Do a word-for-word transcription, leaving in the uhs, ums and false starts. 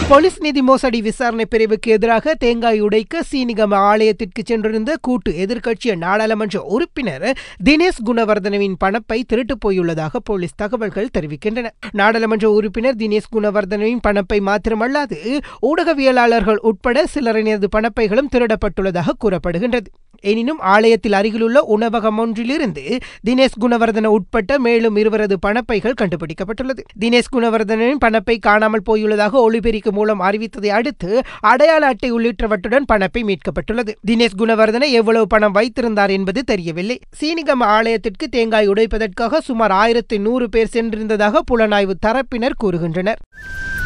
Police நிதி மோசடி விசாரணை பிரிவுக்கு எதிராக தேங்காய் உடைக்க சீனிகம ஆலயத்திற்கு சென்றிருந்த கூட்டு எதிர்க்கட்சி நாடாளுமன்ற உறுப்பினர் தினேஷ் குணவர்தனவின் பணப்பை திருட்டு போயுள்ளதாக போலீஸ் தகவல்கள் தெரிவிக்கின்றன. நாடாளுமன்ற உறுப்பினர் தினேஷ் குணவர்தனவின் பணப்பை மாத்திரமல்லாது ஊடகவியலாளர்கள் உட்பட சிலரினது பணப்பைகளும் திருடப்பட்டுள்ளதாக கூறப்படுகின்றது. எனினும் ஆலயத்தில் அருகிலுள்ள உணவகம் ஒன்றிலிருந்து தினேஷ் குணவர்தன உட்பட்ட மேலும் இருவரது பணப்பைகள் கண்டுபிடிக்கப்பட்டுள்ளது. தினேஷ் குணவர்தனின் பணப்பை காணாமல் போயுள்ளதாக ஒளிபெருக்கி மூலம் அறிவித்ததை அடுத்து அடையாள அட்டை உள்ளிட்டவற்றுடன் பணப்பை மீட்கப்பட்டுள்ளது. தினேஷ் குணவர்தன எவ்வளவு பணம் வைத்திருந்தார் என்பது தெரியவில்லை. சீனிகம ஆலயத்திற்கு தேங்காய் உடைப்பதற்காக சுமார் ஆயிரத்தி நூறு பேர் சென்றிருந்ததாக புலனாய்வு தரப்பினர் கூறுகின்றனர்.